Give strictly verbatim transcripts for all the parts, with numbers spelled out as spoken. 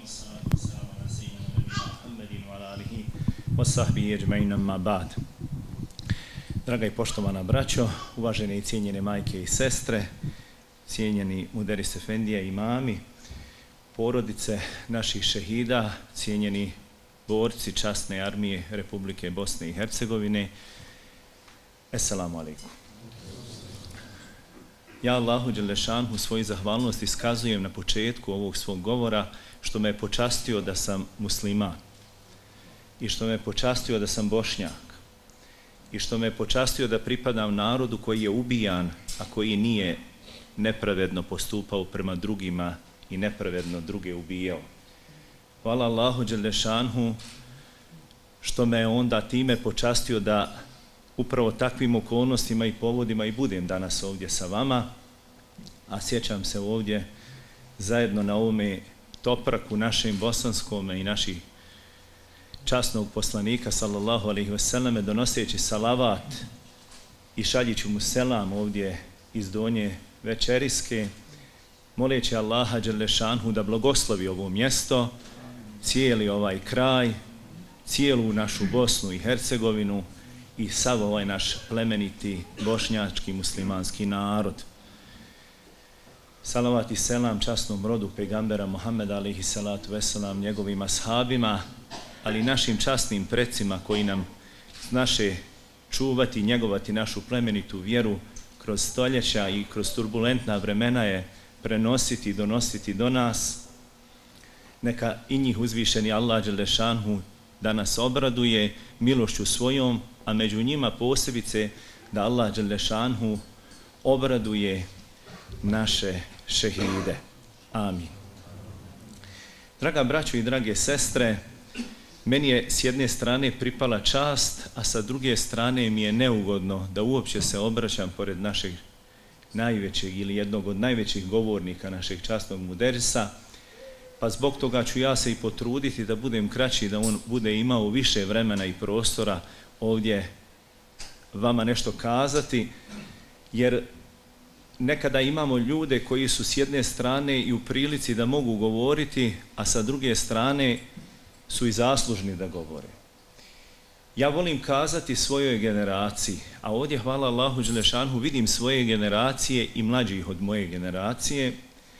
والصلاة والسلام على سيدنا محمد وعلى آله وصحbihi ecmaîn amma ba'd. Draga i poštovana braćo, uvažene i cijenjene majke i sestre, cijenjeni muderis efendija i imami, porodice naših šehida, cijenjeni borci časne armije Republike Bosne i Hercegovine, Esselamu alaikum. Ja Allahu Đelešanhu svoju zahvalnost iskazujem na početku ovog svog govora što me je počastio da sam musliman i što me je počastio da sam Bošnjak i što me je počastio da pripadam narodu koji je ubijan, a koji nije nepravedno postupao prema drugima i nepravedno druge ubijao. Hvala Allahu Đelešanhu što me je onda time počastio da upravo takvim okolnostima i povodima i budem danas ovdje sa vama, a sjećam se ovdje zajedno na ovome topraku našem bosanskome i naših časnog poslanika sallallahu alejhi ve selleme donoseći salavat i šaljići mu selam ovdje iz Donje Večeriske, moleći Allaha Đelešanhu da blagoslovi ovo mjesto, cijeli ovaj kraj, cijelu našu Bosnu i Hercegovinu i sav ovaj naš plemeniti bošnjački muslimanski narod. Salavat i selam časnom rodu pejgambera Muhammeda alejhi salatu vesselam, njegovim ashabima, ali i našim časnim precima koji nam naše čuvati i njegovati našu plemenitu vjeru kroz stoljeća i kroz turbulentna vremena je prenositi i donositi do nas. Neka i njih uzvišeni Allah Đelešanhu da nas obraduje milošću svojom, a među njima posebice da Allah Đelešanhu obraduje naše šehide. Amin. Draga braćo i drage sestre, meni je s jedne strane pripala čast, a sa druge strane mi je neugodno da uopće se obraćam pored našeg najvećeg ili jednog od najvećih govornika našeg časnog muderisa, pa zbog toga ću ja se i potruditi da budem kraći, da on bude imao više vremena i prostora ovdje vama nešto kazati, jer nekada imamo ljude koji su s jedne strane i u prilici da mogu govoriti, a sa druge strane su i zaslužni da govore. Ja volim kazati svojoj generaciji, a ovdje hvala Allahu Đelešanhu vidim svoje generacije i mlađih od moje generacije,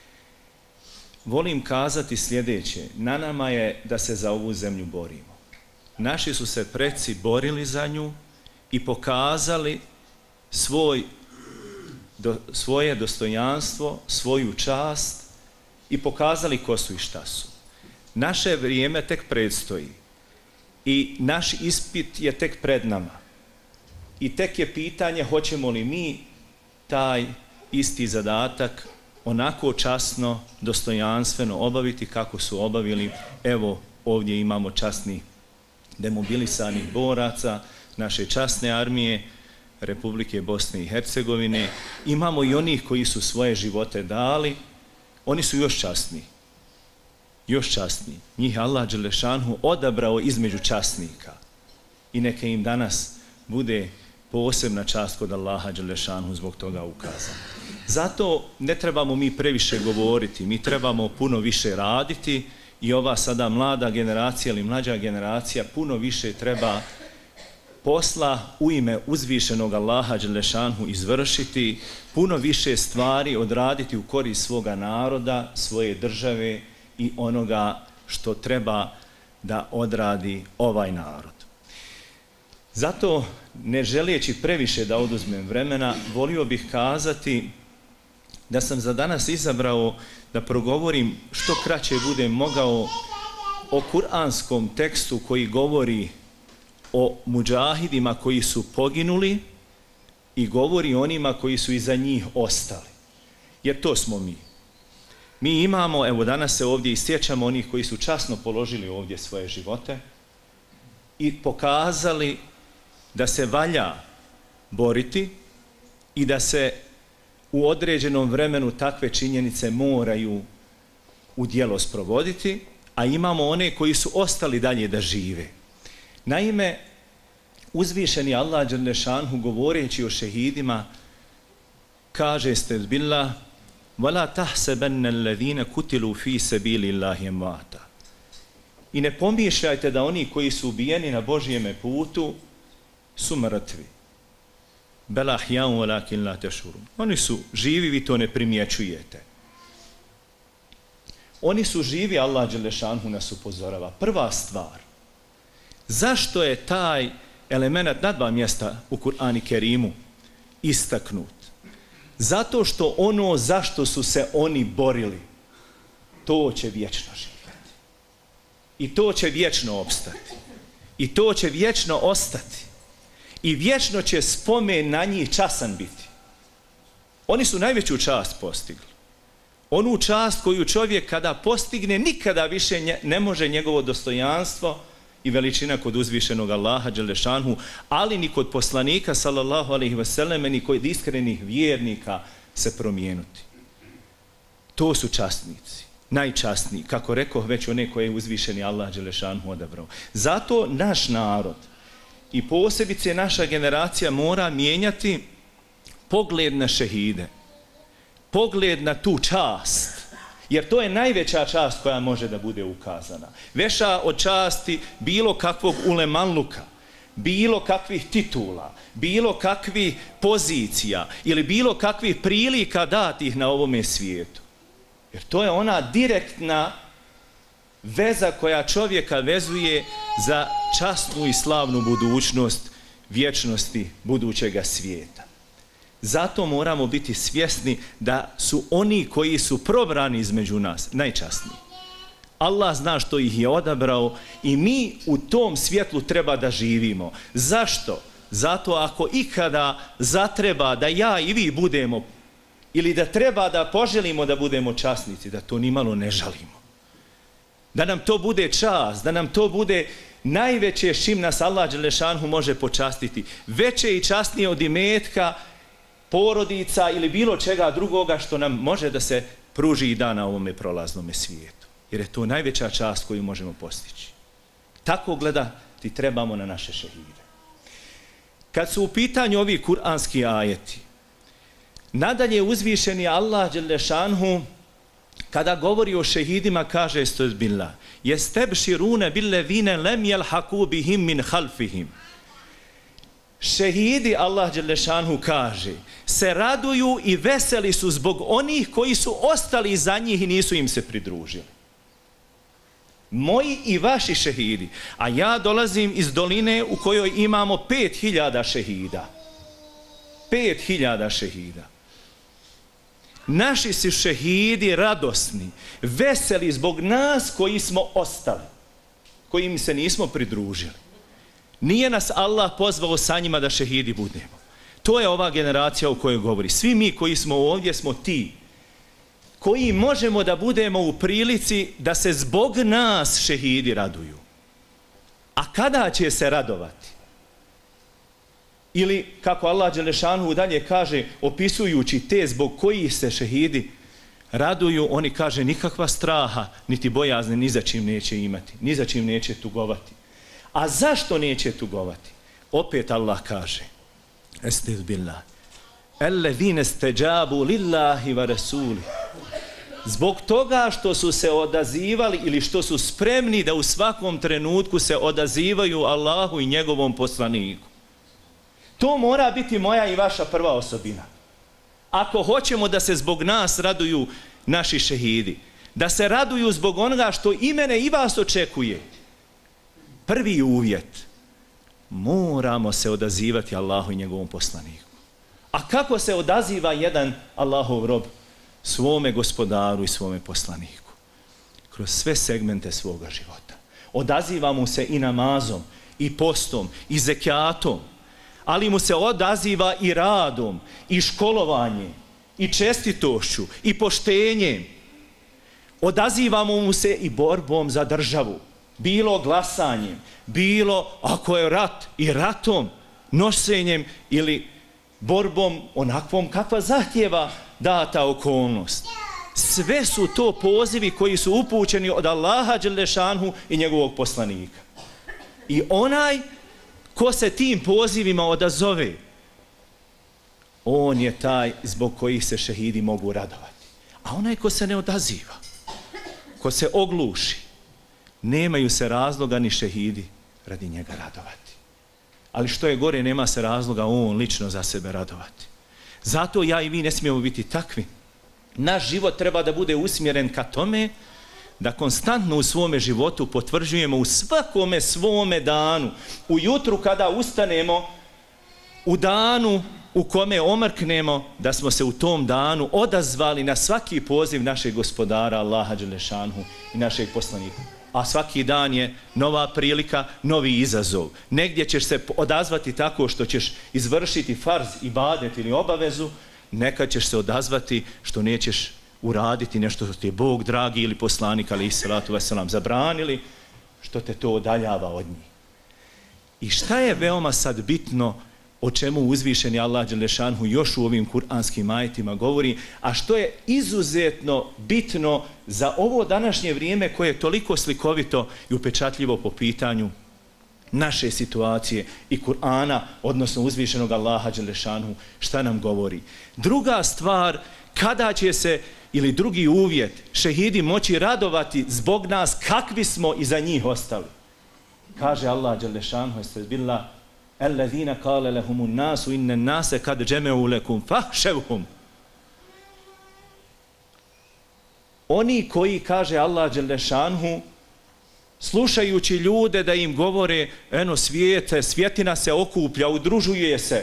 volim kazati sljedeće: na nama je da se za ovu zemlju borimo. Naši su se preci borili za nju i pokazali svoj, do, svoje dostojanstvo, svoju čast i pokazali ko su i šta su. Naše vrijeme tek predstoji i naš ispit je tek pred nama. I tek je pitanje hoćemo li mi taj isti zadatak onako časno, dostojanstveno obaviti kako su obavili. Evo ovdje imamo časnih demobilisanih boraca naše časne armije Republike Bosne i Hercegovine. Imamo i onih koji su svoje živote dali, oni su još časniji. Još časniji. Njih Allah Đelešanhu odabrao između časnika i neka im danas bude posebna čast kod Allaha Đelešanhu zbog toga ukazana. Zato ne trebamo mi previše govoriti, mi trebamo puno više raditi i ova sada mlada generacija ili mlađa generacija puno više treba posla u ime uzvišenog Allaha Đelešanhu izvršiti, puno više stvari odraditi u korist svoga naroda, svoje države i onoga što treba da odradi ovaj narod. Zato, ne želeći previše da oduzmem vremena, volio bih kazati da sam za danas izabrao da progovorim što kraće budem mogao o kuranskom tekstu koji govori o mudžahidima koji su poginuli i govori onima koji su iza njih ostali. Jer to smo mi. Mi imamo, evo danas se ovdje isjećamo onih koji su časno položili ovdje svoje živote i pokazali da se valja boriti i da se u određenom vremenu takve činjenice moraju u djelo sprovoditi, a imamo one koji su ostali dalje da žive. Naime, uzvišeni Allah Đelešanhu govoreći o šehidima kaže stezbillah: وَلَا تَحْسَبَنَّ الَّذِينَ كُتِلُوا فِي سَبِيلِ اللَّهِ أَمْوَاتًا I ne pomišljajte da oni koji su ubijeni na Božjeme putu su mrtvi. Bel ahjaun walakin la tešurun. Oni su živi, vi to ne primjećujete. Oni su živi, Allah dželešanhu nas upozorava. Prva stvar, zašto je taj element na dva mjesta u Kur'anu Kerimu istaknut? Zato što ono zašto su se oni borili, to će vječno živjeti. I to će vječno opstati. I to će vječno ostati. I vječno će spomen na njih časan biti. Oni su najveću čast postigli. Onu čast koju čovjek kada postigne, nikada više ne može njegovo dostojanstvo i veličina kod uzvišenog Allaha dželešanhu, ali ni kod poslanika sallallahu alejhi ve selleme, ni kod iskrenih vjernika se promijenuti. To su časnici, najčasniji, kako rekoh već one koje je uzvišeni Allah dželešanhu odabrao. Zato naš narod i posebice naša generacija mora mijenjati pogled na šehide, pogled na tu čast, jer to je najveća čast koja može da bude ukazana. Veća od časti bilo kakvog ulemanluka, bilo kakvih titula, bilo kakvih pozicija ili bilo kakvih prilika datih na ovome svijetu. Jer to je ona direktna veza koja čovjeka vezuje za časnu i slavnu budućnost vječnosti budućega svijeta. Zato moramo biti svjesni da su oni koji su probrani između nas najčasniji. Allah zna što ih je odabrao i mi u tom svjetlu treba da živimo. Zašto? Zato ako ikada zatreba da ja i vi budemo ili da treba da poželimo da budemo časnici, da to nimalo ne žalimo. Da nam to bude čast, da nam to bude najveće s čim nas Allah dželešanhu može počastiti. Veće i časnije od imetka, porodica ili bilo čega drugoga što nam može da se pruži i da na ovome prolaznome svijetu. Jer je to najveća čast koju možemo postići. Tako gledati trebamo na naše šehide. Kad su u pitanju ovi kuranski ajeti, nadalje uzvišeni Allah dželešanhu kada govori o šehidima kaže stozbillah jestebširune billezine lem jelhaku bihim min halfihim. Šehidi, Allah dželešanhu kaže, se raduju i veseli su zbog onih koji su ostali iza njih i nisu im se pridružili. Moji i vaši šehidi, a ja dolazim iz doline u kojoj imamo pet hiljada šehida. Pet hiljada šehida. Naši su šehidi radosni, veseli zbog nas koji smo ostali, koji im se nismo pridružili. Nije nas Allah pozvao sa njima da šehidi budemo. To je ova generacija o kojoj govori. Svi mi koji smo ovdje smo ti koji možemo da budemo u prilici da se zbog nas šehidi raduju. A kada će se radovati? Ili, kako Allah dželešanhu dalje kaže, opisujući te zbog kojih se šehidi raduju, oni kaže nikakva straha, niti bojazne, ni za čim neće imati, ni za čim neće tugovati. A zašto neće tugovati? Opet Allah kaže, estağfirullah, ellezine steđabu lillahi wa rasuli. Zbog toga što su se odazivali ili što su spremni da u svakom trenutku se odazivaju Allahu i njegovom poslaniku. To mora biti moja i vaša prva osobina. Ako hoćemo da se zbog nas raduju naši šehidi, da se raduju zbog onoga što i mene i vas očekuje, prvi uvjet, moramo se odazivati Allahu i njegovom poslaniku. A kako se odaziva jedan Allahov rob svome gospodaru i svome poslaniku? Kroz sve segmente svoga života. Odaziva mu se i namazom, i postom, i zekijatom, ali mu se odaziva i radom, i školovanjem, i čestitošću, i poštenjem. Odazivamo mu se i borbom za državu, bilo glasanjem, bilo ako je rat i ratom, nošenjem ili borbom onakvom kakva zahtjeva data okolnost. Sve su to pozivi koji su upućeni od Allaha dželešanhu i njegovog poslanika. I onaj ko se tim pozivima odazove, on je taj zbog kojih se šehidi mogu radovati. A onaj ko se ne odaziva, ko se ogluši, nemaju se razloga ni šehidi radi njega radovati. Ali što je gore, nema se razloga on lično za sebe radovati. Zato ja i vi ne smijemo biti takvi. Naš život treba da bude usmjeren ka tome da konstantno u svome životu potvrđujemo u svakome svome danu, ujutru kada ustanemo, u danu u kome omrknemo, da smo se u tom danu odazvali na svaki poziv našeg gospodara Allaha dželešanhu i našeg poslanika. A svaki dan je nova prilika, novi izazov. Negdje ćeš se odazvati tako što ćeš izvršiti farz, ibadet ili obavezu, nekad ćeš se odazvati što nećeš uraditi nešto što ti je Bog dragi ili poslanik alejhi selatu vesselam zabranili, što te to odaljava od njih. I šta je veoma sad bitno, o čemu uzvišeni Allah dželešanhu još u ovim kuranskim ajetima govori, a što je izuzetno bitno za ovo današnje vrijeme koje je toliko slikovito i upečatljivo po pitanju naše situacije i Kur'ana, odnosno uzvišenog Allaha dželešanhu, šta nam govori. Druga stvar, kada će se, ili drugi uvjet, šehidi moći radovati zbog nas, kakvi smo iza njih ostali. Kaže Allah dželešanhu, estağfirullah, الذين قال لهم الناس إن الناس قد جمعوا لكم فاخشوهم. Oni koji, kaže Allah dželešanhu, slušajući ljude da im govore, eno svijete, svjetina se okuplja, udružuje se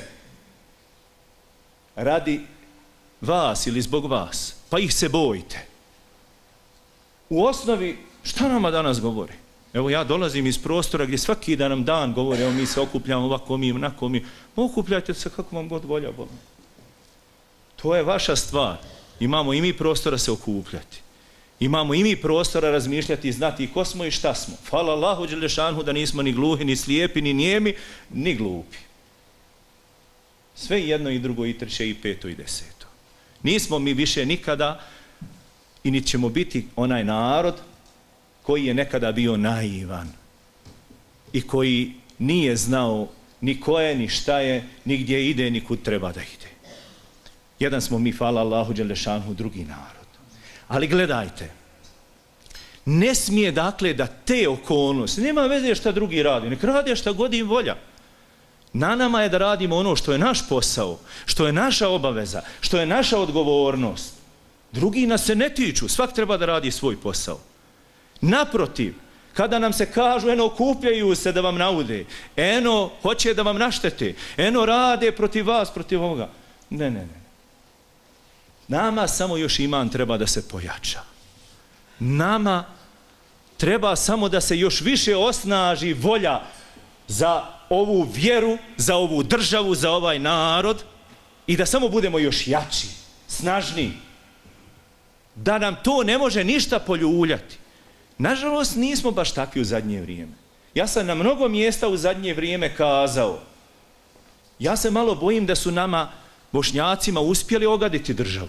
radi vas ili zbog vas, pa ih se bojite. U osnovi, šta nama danas govori? Evo ja dolazim iz prostora gdje svaki dan nam dan govore, evo mi se okupljamo ovako mi, onako mi. Okupljajte se kako vam god volja. To je vaša stvar. Imamo i mi prostora se okupljati. Imamo i mi prostora razmišljati i znati ko smo i šta smo. Hvala Allahu dželešanhu da nismo ni gluhi, ni slijepi, ni nijemi, ni glupi. Sve jedno i drugo i treće i peto i deseto. Nismo mi više nikada i niti ćemo biti onaj narod koji je nekada bio naivan i koji nije znao ni ko je, ni šta je, ni gdje ide, ni kud treba da ide. Jedan smo mi, hvala Allahu dželešanhu, drugi narod. Ali gledajte, ne smije dakle da te okolnosti, nema veze šta drugi radi, nek radi šta god im volja. Na nama je da radimo ono što je naš posao, što je naša obaveza, što je naša odgovornost. Drugi nas se ne tiču, svak treba da radi svoj posao. Naprotiv, kada nam se kažu, eno, okupljaju se da vam naude, eno, hoće da vam naštete, eno, rade protiv vas, protiv ovoga. Ne, ne, ne. Nama samo još iman treba da se pojača. Nama treba samo da se još više osnaži volja za ovu vjeru, za ovu državu, za ovaj narod i da samo budemo još jači, snažniji. Da nam to ne može ništa poljuljati. Nažalost, nismo baš takvi u zadnje vrijeme. Ja sam na mnogo mjesta u zadnje vrijeme kazao, ja se malo bojim da su nama, Bošnjacima, uspjeli ogaditi državu.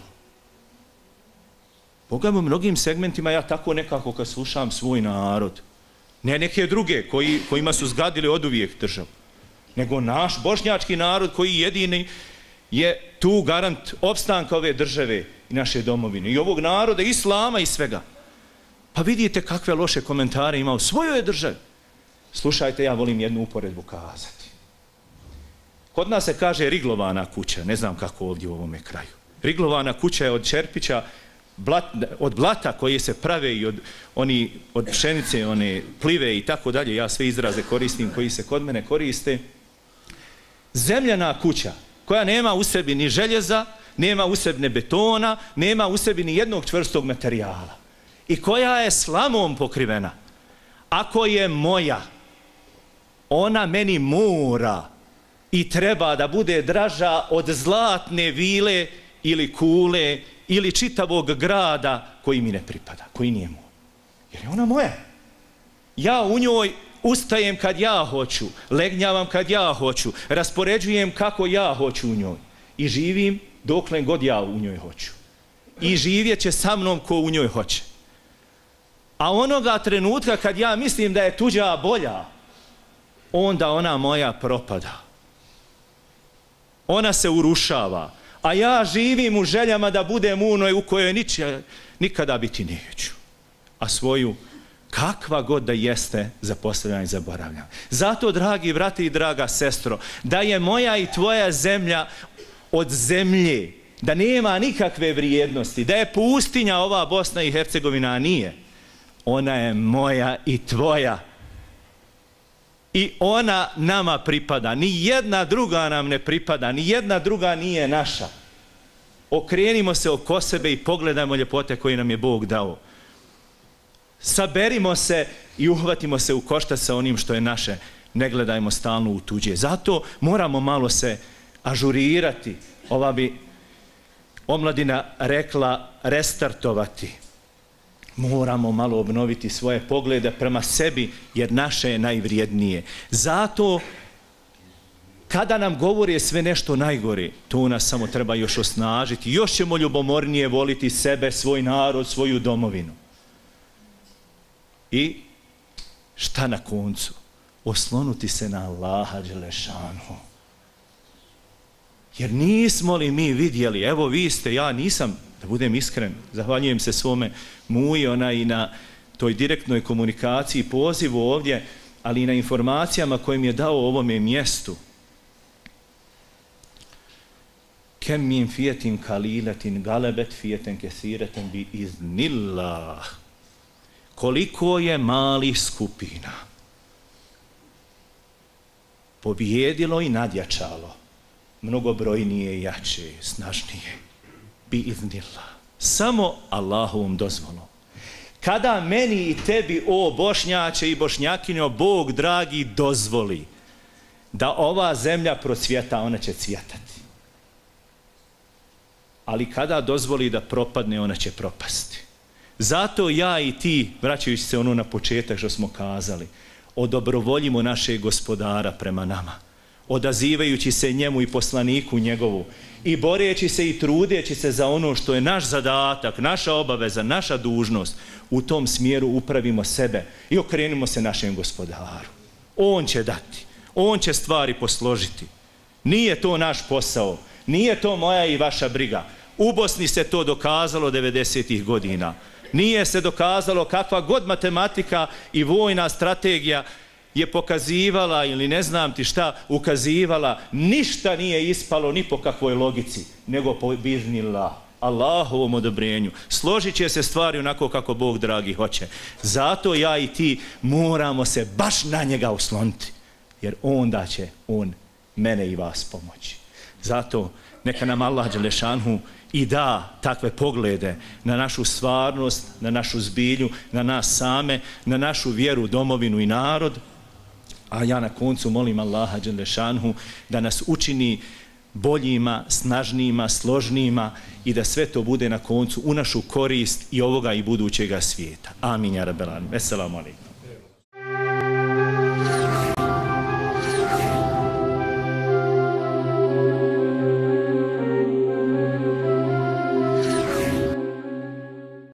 Boga mi u mnogim segmentima ja tako nekako kad slušam svoj narod, ne neke druge koji, kojima su zgadili oduvijek državu, nego naš bošnjački narod koji jedini je tu garant opstanka ove države i naše domovine i ovog naroda, islama i svega. Pa vidite kakve loše komentare ima u svojoj državi. Slušajte, ja volim jednu uporedbu kazati. Kod nas se kaže riglovana kuća, ne znam kako ovdje u ovome kraju. Riglovana kuća je od čerpića, blat, od blata koje se prave i od, oni, od pšenice, one plive i tako dalje. Ja sve izraze koristim koji se kod mene koriste. Zemljana kuća koja nema u sebi ni željeza, nema u sebi ni betona, nema u sebi ni jednog čvrstog materijala. I koja je slamom pokrivena. Ako je moja, ona meni mora i treba da bude draža od zlatne vile ili kule ili čitavog grada koji mi ne pripada, koji nije moj. Jer je ona moja. Ja u njoj ustajem kad ja hoću, legnjavam kad ja hoću, raspoređujem kako ja hoću u njoj i živim dokle god ja u njoj hoću. I živjet će sa mnom ko u njoj hoće. A onoga trenutka kad ja mislim da je tuđa bolja, onda ona moja propada. Ona se urušava. A ja živim u željama da budem u onoj u kojoj ničija, nikada biti neću. A svoju kakva god da jeste, zapostavljam i zaboravljam. Zato, dragi brati i draga sestro, da je moja i tvoja zemlja od zemlje, da nema nikakve vrijednosti, da je pustinja ova Bosna i Hercegovina, a nije. Ona je moja i tvoja. I ona nama pripada. Ni jedna druga nam ne pripada. Ni jedna druga nije naša. Okrenimo se oko sebe i pogledajmo ljepote koje nam je Bog dao. Saberimo se i uhvatimo se u koštac sa onim što je naše. Ne gledajmo stalno u tuđe. Zato moramo malo se ažurirati. Ova bi omladina rekla restartovati. Moramo malo obnoviti svoje poglede prema sebi, jer naše je najvrijednije. Zato, kada nam govori sve nešto najgore, to nas samo treba još osnažiti. Još ćemo ljubomornije voliti sebe, svoj narod, svoju domovinu. I šta na koncu? Oslonuti se na Allaha dželešanu. Jer nismo li mi vidjeli, evo vi ste, ja nisam, da budem iskren, zahvaljujem se svome muji, ona i na toj direktnoj komunikaciji, pozivu ovdje, ali i na informacijama koje mi je dao ovome mjestu. Kem min fijetin kaliletin galebet fijetin kesireten bi iznillah. Koliko je malih skupina pobjedilo i nadjačalo, mnogobrojnije, jače, snažnije, bi iznillah. Samo Allahovom dozvolom. Kada meni i tebi, o Bošnjače i Bošnjakinjo, Bog dragi dozvoli da ova zemlja procvjeta, ona će cvjetati. Ali kada dozvoli da propadne, ona će propasti. Zato ja i ti, vraćajući se ono na početak što smo kazali, odobrovoljimo našeg Gospodara prema nama, odazivajući se njemu i poslaniku njegovu i boreći se i trudeći se za ono što je naš zadatak, naša obaveza, naša dužnost, u tom smjeru upravimo sebe i okrenimo se našem Gospodaru. On će dati, on će stvari posložiti. Nije to naš posao, nije to moja i vaša briga. U Bosni se to dokazalo devedesetih godina. Nije se dokazalo kakva god matematika i vojna strategija je pokazivala ili ne znam ti šta ukazivala, ništa nije ispalo ni po kakvoj logici, nego po biznillah, Allahovom odobrenju. Složit će se stvari onako kako Bog dragi hoće. Zato ja i ti moramo se baš na njega osloniti, jer onda će on mene i vas pomoći. Zato neka nam Allah dželešanhu i da takve poglede na našu stvarnost, na našu zbilju, na nas same, na našu vjeru, domovinu i narod. A ja na koncu molim Allaha dželešanhu da nas učini boljima, snažnijima, složnijima i da sve to bude na koncu u našu korist i ovoga i budućega svijeta. Amin ja rabbel alamin. Assalamu alaikum.